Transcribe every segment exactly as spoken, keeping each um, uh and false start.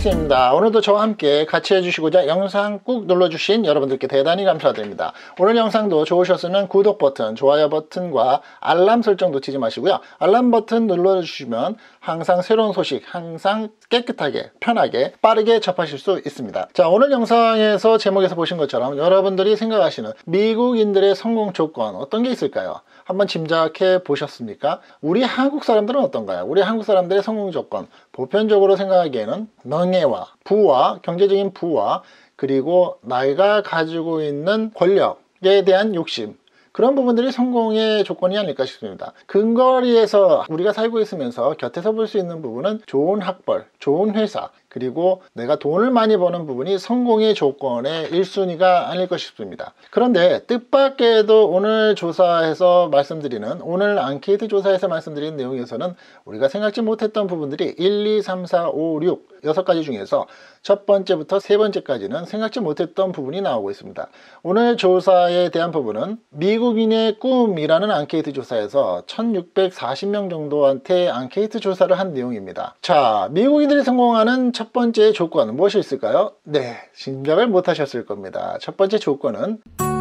닥터스입니다. 오늘도 저와 함께 같이 해주시고자 영상 꾹 눌러주신 여러분들께 대단히 감사드립니다. 오늘 영상도 좋으셨으면 구독 버튼, 좋아요 버튼과 알람 설정 놓치지 마시고요. 알람 버튼 눌러주시면 항상 새로운 소식, 항상 깨끗하게, 편하게, 빠르게 접하실 수 있습니다. 자, 오늘 영상에서 제목에서 보신 것처럼 여러분들이 생각하시는 미국인들의 성공 조건 어떤 게 있을까요? 한번 짐작해 보셨습니까? 우리 한국 사람들은 어떤가요? 우리 한국 사람들의 성공 조건, 보편적으로 생각하기에는 명예와 부와, 경제적인 부와, 그리고 나이가 가지고 있는 권력에 대한 욕심, 그런 부분들이 성공의 조건이 아닐까 싶습니다. 근거리에서 우리가 살고 있으면서 곁에서 볼 수 있는 부분은 좋은 학벌, 좋은 회사, 그리고 내가 돈을 많이 버는 부분이 성공의 조건의 일 순위가 아닐까 싶습니다. 그런데 뜻밖에도 오늘 조사에서 말씀드리는, 오늘 앙케이트 조사에서 말씀드리는 내용에서는 우리가 생각지 못했던 부분들이 일, 이, 삼, 사, 오, 육, 여섯 가지 중에서 첫 번째부터 세 번째까지는 생각지 못했던 부분이 나오고 있습니다. 오늘 조사에 대한 부분은 미국인의 꿈이라는 앙케이트 조사에서 천육백사십 명 정도한테 앙케이트 조사를 한 내용입니다. 자, 미국인들이 성공하는 첫 번째 조건은 무엇이 있을까요? 네, 짐작을 못 하셨을 겁니다. 첫 번째 조건은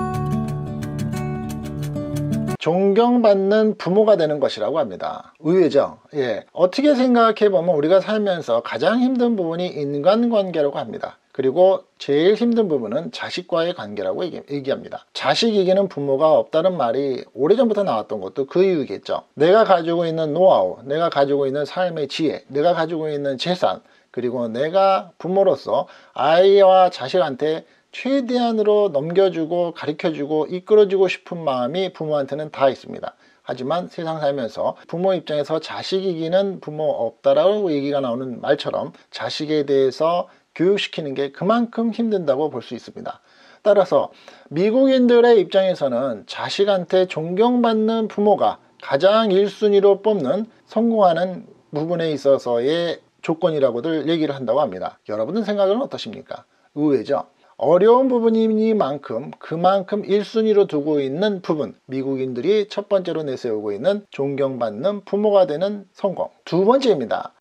존경받는 부모가 되는 것이라고 합니다. 의외죠? 예. 어떻게 생각해보면 우리가 살면서 가장 힘든 부분이 인간관계라고 합니다. 그리고 제일 힘든 부분은 자식과의 관계라고 얘기, 얘기합니다. 자식에게는 부모가 없다는 말이 오래전부터 나왔던 것도 그 이유겠죠. 내가 가지고 있는 노하우, 내가 가지고 있는 삶의 지혜, 내가 가지고 있는 재산, 그리고 내가 부모로서 아이와 자식한테 최대한으로 넘겨주고 가르쳐주고 이끌어주고 싶은 마음이 부모한테는 다 있습니다. 하지만 세상 살면서 부모 입장에서 자식 이기는 부모 없다라고 얘기가 나오는 말처럼 자식에 대해서 교육시키는 게 그만큼 힘든다고 볼 수 있습니다. 따라서 미국인들의 입장에서는 자식한테 존경받는 부모가 가장 일 순위로 뽑는 성공하는 부분에 있어서의 조건이라고들 얘기를 한다고 합니다. 여러분들 생각은 어떠십니까? 의외죠? 어려운 부분이니만큼 그만큼 일 순위로 두고 있는 부분, 미국인들이 첫 번째로 내세우고 있는 존경받는 부모가 되는 성공. 두 번째입니다.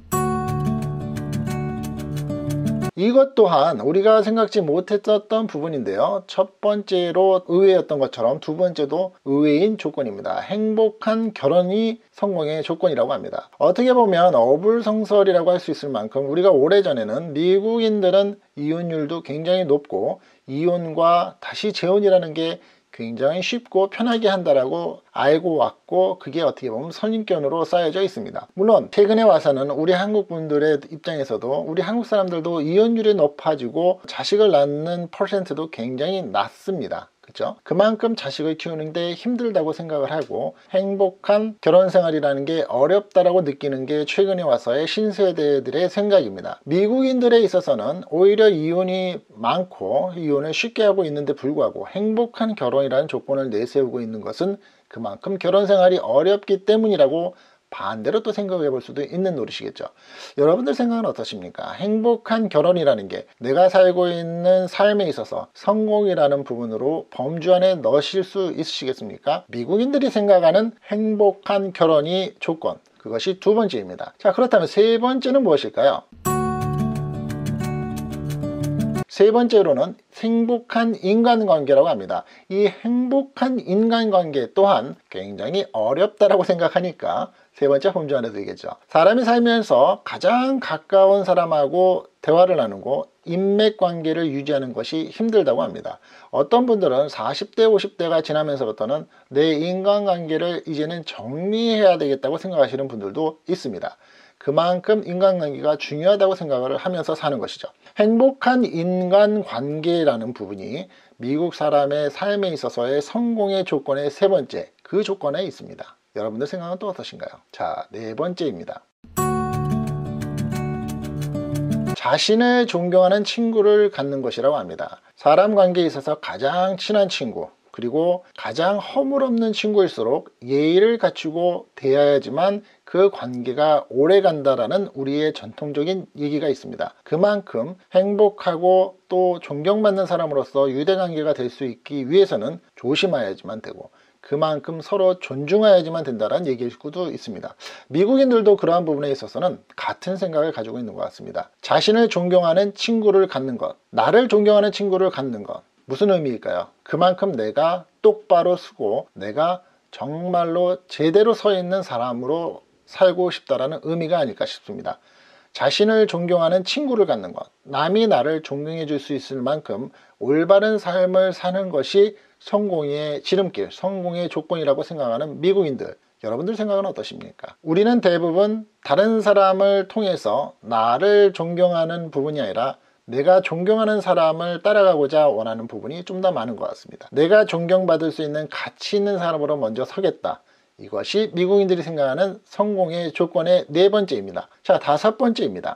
이것 또한 우리가 생각지 못했었던 부분인데요. 첫 번째로 의외였던 것처럼 두 번째도 의외인 조건입니다. 행복한 결혼이 성공의 조건이라고 합니다. 어떻게 보면 어불성설이라고 할 수 있을 만큼 우리가 오래전에는 미국인들은 이혼율도 굉장히 높고 이혼과 다시 재혼이라는 게 굉장히 쉽고 편하게 한다라고 알고 왔고, 그게 어떻게 보면 선입견으로 쌓여져 있습니다. 물론 최근에 와서는 우리 한국 분들의 입장에서도 우리 한국 사람들도 이혼율이 높아지고 자식을 낳는 퍼센트도 굉장히 낮습니다. 그렇죠? 그만큼 자식을 키우는데 힘들다고 생각을 하고 행복한 결혼 생활이라는 게 어렵다라고 느끼는 게 최근에 와서의 신세대들의 생각입니다. 미국인들에 있어서는 오히려 이혼이 많고 이혼을 쉽게 하고 있는데 불구하고 행복한 결혼이라는 조건을 내세우고 있는 것은 그만큼 결혼 생활이 어렵기 때문이라고 반대로 또 생각해 볼 수도 있는 노릇이겠죠. 여러분들 생각은 어떠십니까? 행복한 결혼이라는 게 내가 살고 있는 삶에 있어서 성공이라는 부분으로 범주 안에 넣으실 수 있으시겠습니까? 미국인들이 생각하는 행복한 결혼이 조건, 그것이 두 번째입니다. 자, 그렇다면 세 번째는 무엇일까요? 세 번째로는 행복한 인간관계라고 합니다. 이 행복한 인간관계 또한 굉장히 어렵다라고 생각하니까 세 번째 범주 안에 들겠죠. 사람이 살면서 가장 가까운 사람하고 대화를 나누고 인맥관계를 유지하는 것이 힘들다고 합니다. 어떤 분들은 사십 대 오십 대가 지나면서부터는 내 인간관계를 이제는 정리해야 되겠다고 생각하시는 분들도 있습니다. 그만큼 인간관계가 중요하다고 생각을 하면서 사는 것이죠. 행복한 인간관계라는 부분이 미국 사람의 삶에 있어서의 성공의 조건의 세 번째, 그 조건에 있습니다. 여러분들 생각은 또 어떠신가요? 자, 네 번째입니다. 자신을 존경하는 친구를 갖는 것이라고 합니다. 사람 관계에 있어서 가장 친한 친구, 그리고 가장 허물없는 친구일수록 예의를 갖추고 대해야지만 그 관계가 오래 간다라는 우리의 전통적인 얘기가 있습니다. 그만큼 행복하고 또 존경받는 사람으로서 유대관계가 될 수 있기 위해서는 조심해야지만 되고, 그만큼 서로 존중해야지만 된다는 얘기일 수도 있습니다. 미국인들도 그러한 부분에 있어서는 같은 생각을 가지고 있는 것 같습니다. 자신을 존경하는 친구를 갖는 것, 나를 존경하는 친구를 갖는 것, 무슨 의미일까요? 그만큼 내가 똑바로 서고 내가 정말로 제대로 서 있는 사람으로 살고 싶다라는 의미가 아닐까 싶습니다. 자신을 존경하는 친구를 갖는 것, 남이 나를 존경해 줄 수 있을 만큼 올바른 삶을 사는 것이 성공의 지름길, 성공의 조건이라고 생각하는 미국인들, 여러분들 생각은 어떠십니까? 우리는 대부분 다른 사람을 통해서 나를 존경하는 부분이 아니라 내가 존경하는 사람을 따라가고자 원하는 부분이 좀 더 많은 것 같습니다. 내가 존경받을 수 있는 가치 있는 사람으로 먼저 서겠다. 이것이 미국인들이 생각하는 성공의 조건의 네 번째입니다. 자, 다섯 번째입니다.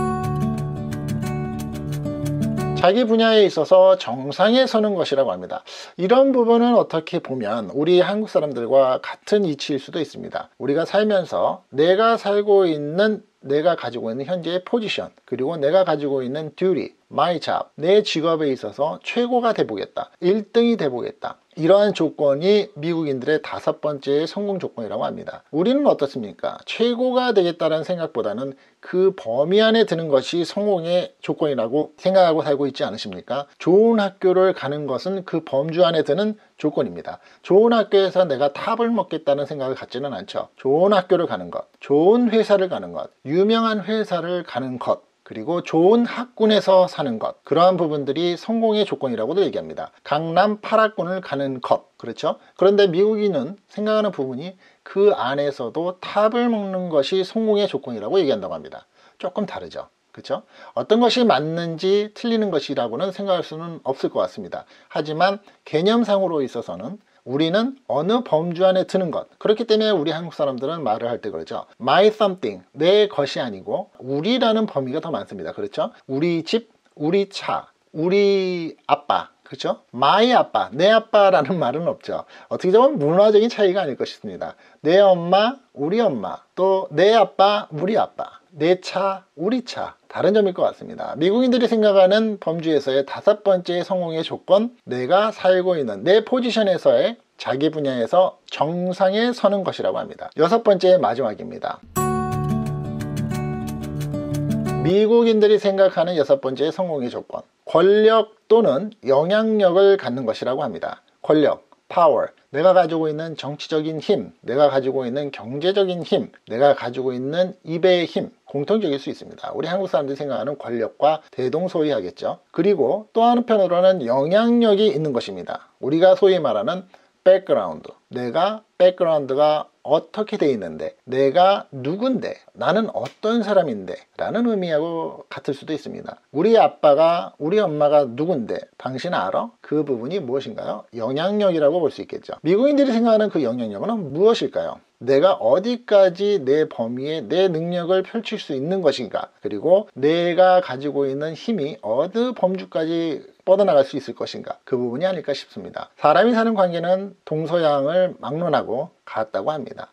자기 분야에 있어서 정상에 서는 것이라고 합니다. 이런 부분은 어떻게 보면 우리 한국 사람들과 같은 이치일 수도 있습니다. 우리가 살면서 내가 살고 있는 내가 가지고 있는 현재의 포지션, 그리고 내가 가지고 있는 duty, my job, 내 직업에 있어서 최고가 돼보겠다, 일 등이 돼보겠다, 이러한 조건이 미국인들의 다섯 번째 성공 조건이라고 합니다. 우리는 어떻습니까? 최고가 되겠다는 생각보다는 그 범위 안에 드는 것이 성공의 조건이라고 생각하고 살고 있지 않으십니까? 좋은 학교를 가는 것은 그 범주 안에 드는 조건입니다. 좋은 학교에서 내가 탑을 먹겠다는 생각을 갖지는 않죠. 좋은 학교를 가는 것, 좋은 회사를 가는 것, 유명한 회사를 가는 것, 그리고 좋은 학군에서 사는 것, 그러한 부분들이 성공의 조건이라고도 얘기합니다. 강남 팔 학군을 가는 것, 그렇죠? 그런데 미국인은 생각하는 부분이 그 안에서도 탑을 먹는 것이 성공의 조건이라고 얘기한다고 합니다. 조금 다르죠. 그렇죠? 어떤 것이 맞는지 틀리는 것이라고는 생각할 수는 없을 것 같습니다. 하지만 개념상으로 있어서는 우리는 어느 범주 안에 드는 것, 그렇기 때문에 우리 한국 사람들은 말을 할 때 그러죠. my something, 내 것이 아니고 우리라는 범위가 더 많습니다. 그렇죠? 우리 집, 우리 차, 우리 아빠, 그렇죠? my 아빠, 내 아빠라는 말은 없죠. 어떻게 보면 문화적인 차이가 아닐까 싶습니다. 내 엄마, 우리 엄마, 또 내 아빠, 우리 아빠, 내 차, 우리 차, 다른 점일 것 같습니다. 미국인들이 생각하는 범주에서의 다섯 번째 성공의 조건, 내가 살고 있는 내 포지션에서의 자기 분야에서 정상에 서는 것이라고 합니다. 여섯 번째 마지막입니다. 미국인들이 생각하는 여섯 번째 성공의 조건, 권력 또는 영향력을 갖는 것이라고 합니다. 권력, power, 내가 가지고 있는 정치적인 힘, 내가 가지고 있는 경제적인 힘, 내가 가지고 있는 입의 힘, 공통적일 수 있습니다. 우리 한국 사람들이 생각하는 권력과 대동소이하겠죠. 그리고 또 한편으로는 영향력이 있는 것입니다. 우리가 소위 말하는 백그라운드, 내가 백그라운드가 어떻게 돼 있는데, 내가 누군데, 나는 어떤 사람인데 라는 의미하고 같을 수도 있습니다. 우리 아빠가, 우리 엄마가 누군데 당신 알아? 그 부분이 무엇인가요? 영향력이라고 볼 수 있겠죠. 미국인들이 생각하는 그 영향력은 무엇일까요? 내가 어디까지 내 범위에 내 능력을 펼칠 수 있는 것인가, 그리고 내가 가지고 있는 힘이 어느 범주까지 뻗어나갈 수 있을 것인가, 그 부분이 아닐까 싶습니다. 사람이 사는 관계는 동서양을 막론하고 같다고 합니다.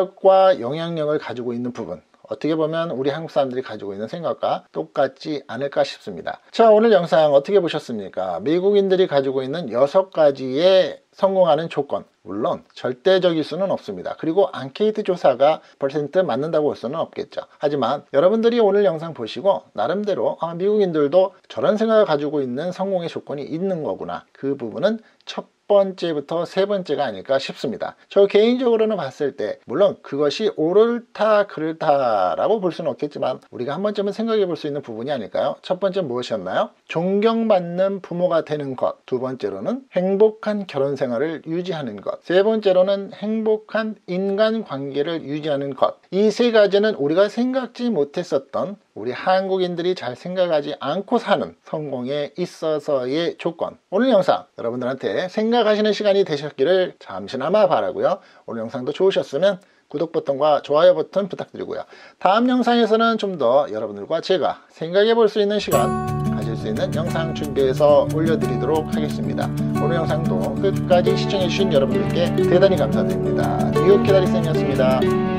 권력과 영향력을 가지고 있는 부분, 어떻게 보면 우리 한국 사람들이 가지고 있는 생각과 똑같지 않을까 싶습니다. 자, 오늘 영상 어떻게 보셨습니까? 미국인들이 가지고 있는 여섯 가지의 성공하는 조건, 물론 절대적일 수는 없습니다. 그리고 앙케이트 조사가 퍼센트 맞는다고 볼 수는 없겠죠. 하지만 여러분들이 오늘 영상 보시고 나름대로 아, 미국인들도 저런 생각을 가지고 있는 성공의 조건이 있는 거구나, 그 부분은 첫 번째부터 세 번째가 아닐까 싶습니다. 저 개인적으로는 봤을 때 물론 그것이 옳다 그렇다라고 볼 수는 없겠지만 우리가 한 번쯤은 생각해 볼 수 있는 부분이 아닐까요? 첫 번째 무엇이었나요? 존경받는 부모가 되는 것, 두 번째로는 행복한 결혼 생활을 유지하는 것, 세 번째로는 행복한 인간관계를 유지하는 것. 이 세 가지는 우리가 생각지 못했었던, 우리 한국인들이 잘 생각하지 않고 사는 성공에 있어서의 조건. 오늘 영상 여러분들한테 생각하시는 시간이 되셨기를 잠시나마 바라고요. 오늘 영상도 좋으셨으면 구독 버튼과 좋아요 버튼 부탁드리고요. 다음 영상에서는 좀 더 여러분들과 제가 생각해 볼 수 있는 시간 가질 수 있는 영상 준비해서 올려드리도록 하겠습니다. 오늘 영상도 끝까지 시청해 주신 여러분들께 대단히 감사드립니다. 뉴욕 기다리쌤이었습니다.